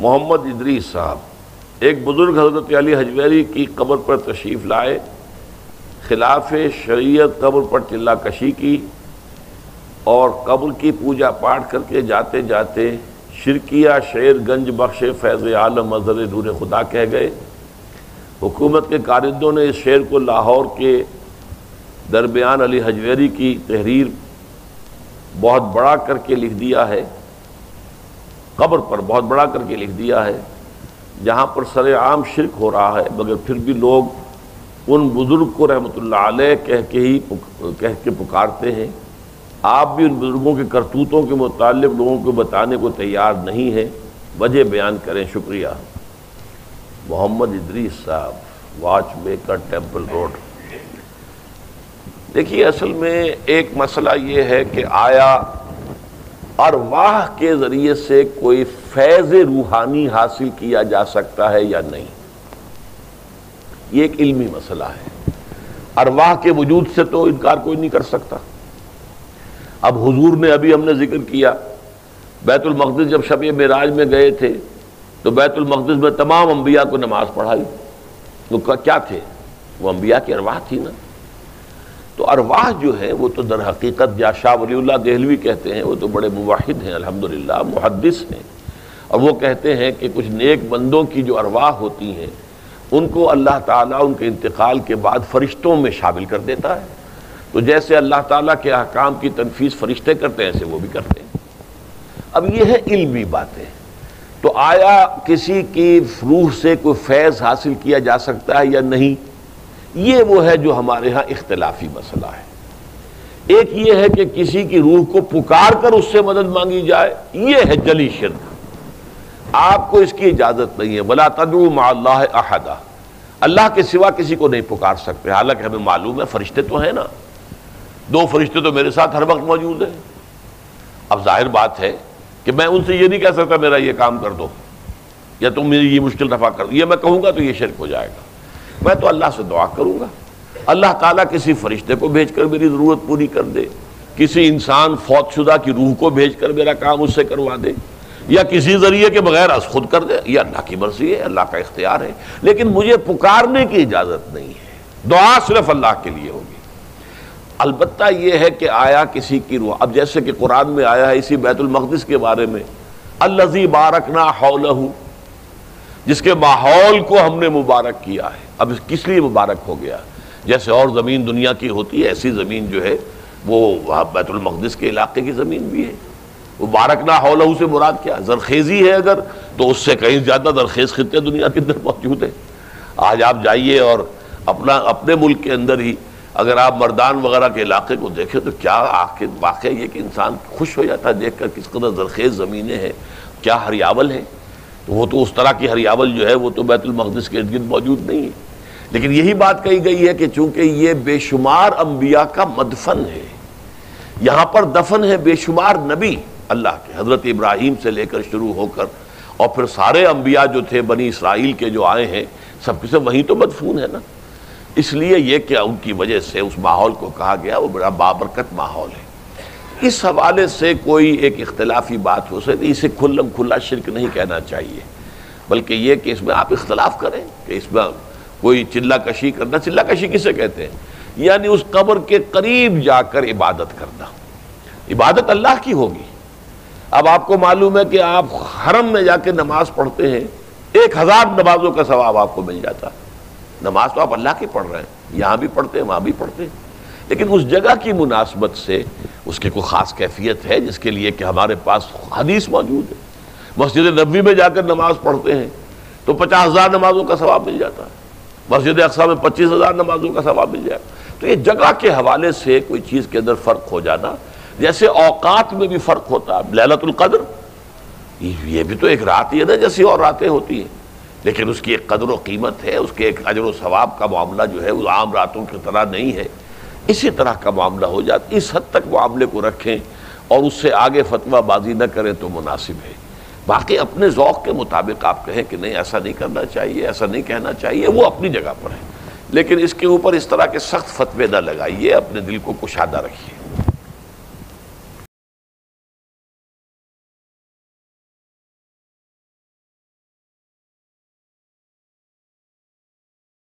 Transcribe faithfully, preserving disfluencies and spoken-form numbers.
محمد ادریس صاحب ایک بزرگ حضرت علی حجویری کی قبر پر تشریف لائے، خلاف شریعت قبر پر چلا کشی کی اور قبر کی پوجا پاٹ کر کے جاتے جاتے شرکیہ شعر گنج بخش فیض عالم مظہر نور خدا کہہ گئے۔ حکومت کے کارندوں نے اس شعر کو لاہور کے درمیان علی حجویری کی تحریر بہت بڑا کر کے لکھ دیا ہے، قبر پر بہت بڑا کر کے لکھ دیا ہے، جہاں پر سر عام شرک ہو رہا ہے، مگر پھر بھی لوگ ان بزرگ کو رحمۃ اللہ علیہ کہہ کے ہی کہہ کے پکارتے ہیں۔ آپ بھی ان بزرگوں کے کرتوتوں کے متعلق لوگوں کو بتانے کو تیار نہیں ہیں، وجہ بیان کریں۔ شکریہ۔ محمد ادریس صاحب، واچ میکر، ٹیمپل روڈ۔ دیکھیے، اصل میں ایک مسئلہ یہ ہے کہ آیا ارواح کے ذریعے سے کوئی فیض روحانی حاصل کیا جا سکتا ہے یا نہیں، یہ ایک علمی مسئلہ ہے۔ ارواح کے وجود سے تو انکار کوئی نہیں کر سکتا۔ اب حضور نے ابھی ہم نے ذکر کیا، بیت المقدس جب شب معراج میں گئے تھے تو بیت المقدس میں تمام انبیاء کو نماز پڑھائی، تو کیا تھے وہ؟ انبیاء کی ارواح تھی نا۔ تو ارواح جو ہے وہ تو در حقیقت یا شاہ ولی اللہ دہلوی کہتے ہیں، وہ تو بڑے موحد ہیں الحمدللہ، محدث ہیں، اور وہ کہتے ہیں کہ کچھ نیک بندوں کی جو ارواح ہوتی ہیں ان کو اللہ تعالیٰ ان کے انتقال کے بعد فرشتوں میں شامل کر دیتا ہے۔ تو جیسے اللہ تعالیٰ کے احکام کی تنفیذ فرشتے کرتے ہیں، ایسے وہ بھی کرتے ہیں۔ اب یہ ہے علمی باتیں۔ تو آیا کسی کی روح سے کوئی فیض حاصل کیا جا سکتا ہے یا نہیں، یہ وہ ہے جو ہمارے ہاں اختلافی مسئلہ ہے۔ ایک یہ ہے کہ کسی کی روح کو پکار کر اس سے مدد مانگی جائے، یہ ہے جلی شرک، آپ کو اس کی اجازت نہیں ہے۔ وَلَا تَدْعُوا مَعَ اللَّهِ أَحَدًا، اللہ کے سوا کسی کو نہیں پکار سکتے، حالانکہ ہمیں معلوم ہے فرشتے تو ہیں نا، دو فرشتے تو میرے ساتھ ہر وقت موجود ہیں۔ اب ظاہر بات ہے کہ میں ان سے یہ نہیں کہہ سکتا میرا یہ کام کر دو یا تم میری یہ مشکل رفع کر دو، یہ میں کہوں گا تو یہ شرک ہو جائے گا۔ میں تو اللہ سے دعا کروں گا، اللہ تعالیٰ کسی فرشتے کو بھیج کر میری ضرورت پوری کر دے، کسی انسان فوت شدہ کی روح کو بھیج کر میرا کام اس سے کروا دے، یا کسی ذریعے کے بغیر از خود کر دے، یہ اللہ کی مرضی ہے، اللہ کا اختیار ہے، لیکن مجھے پکارنے کی اجازت نہیں ہے۔ دعا صرف اللہ کے لیے ہوگی۔ البتہ یہ ہے کہ آیا کسی کی روح، اب جیسے کہ قرآن میں آیا ہے اسی بیت المقدس کے بارے میں، الذی بارکنا حولہ، جس کے ماحول کو ہم نے مبارک کیا ہے۔ اب کس لیے مبارک ہو گیا؟ جیسے اور زمین دنیا کی ہوتی ہے، ایسی زمین جو ہے وہ بیت المقدس کے علاقے کی زمین بھی ہے۔ مبارکنا حولہ سے مراد کیا؟ زرخیزی ہے اگر تو اس سے کہیں زیادہ زرخیز خطے دنیا کے اندر موجود ہیں۔ آج آپ جائیے اور اپنا اپنے ملک کے اندر ہی اگر آپ مردان وغیرہ کے علاقے کو دیکھیں تو کیا آخر واقعہ یہ کہ انسان خوش ہو جاتا ہے دیکھ کر کس قدر زرخیز زمینیں ہیں، کیا ہریاول ہے۔ تو وہ تو اس طرح کی ہریاول جو ہے وہ تو بیت المقدس کے ارد گرد موجود نہیں ہے۔ لیکن یہی بات کہی گئی ہے کہ چونکہ یہ بے شمار انبیاء کا مدفن ہے، یہاں پر دفن ہے بے شمار نبی اللہ کے، حضرت ابراہیم سے لے کر شروع ہو کر اور پھر سارے انبیاء جو تھے بنی اسرائیل کے جو آئے ہیں سب کے سب وہیں تو مدفون ہے نا۔ اس لیے یہ کہ ان کی وجہ سے اس ماحول کو کہا گیا وہ بڑا بابرکت ماحول ہے۔ اس حوالے سے کوئی ایک اختلافی بات ہو سکتی، اسے کھلم کھلا شرک نہیں کہنا چاہیے، بلکہ یہ کہ اس میں آپ اختلاف کریں کہ اس میں کوئی چلہ کشی کرنا، چلہ کشی کسے کہتے ہیں؟ یعنی اس قبر کے قریب جا کر عبادت کرنا۔ عبادت اللہ کی ہوگی۔ اب آپ کو معلوم ہے کہ آپ حرم میں جا کے نماز پڑھتے ہیں، ایک ہزار نمازوں کا ثواب آپ کو مل جاتا ہے۔ نماز تو آپ اللہ کی پڑھ رہے ہیں، یہاں بھی پڑھتے ہیں وہاں بھی پڑھتے ہیں، لیکن اس جگہ کی مناسبت سے اس کی کوئی خاص کیفیت ہے جس کے لیے کہ ہمارے پاس حدیث موجود ہے۔ مسجد نبوی میں جا کر نماز پڑھتے ہیں تو پچاس ہزار نمازوں کا ثواب مل جاتا ہے، مسجد اقصیٰ میں پچیس ہزار نمازوں کا ثواب مل جائے گا۔ تو یہ جگہ کے حوالے سے کوئی چیز کے اندر فرق ہو جانا، جیسے اوقات میں بھی فرق ہوتا ہے۔ لیلۃ القدر یہ بھی تو ایک رات ہی ہے نا جیسی اور راتیں ہوتی ہیں، لیکن اس کی ایک قدر و قیمت ہے، اس کے ایک اجر و ثواب کا معاملہ جو ہے وہ عام راتوں کی طرح نہیں ہے۔ اسی طرح کا معاملہ ہو جاتا، اس حد تک معاملے کو رکھیں اور اس سے آگے فتویٰ بازی نہ کریں تو مناسب ہے۔ باقی اپنے ذوق کے مطابق آپ کہیں کہ نہیں ایسا نہیں کرنا چاہیے، ایسا نہیں کہنا چاہیے، وہ اپنی جگہ پر ہے، لیکن اس کے اوپر اس طرح کے سخت فتوے نہ لگائیے، اپنے دل کو کشادہ رکھیے۔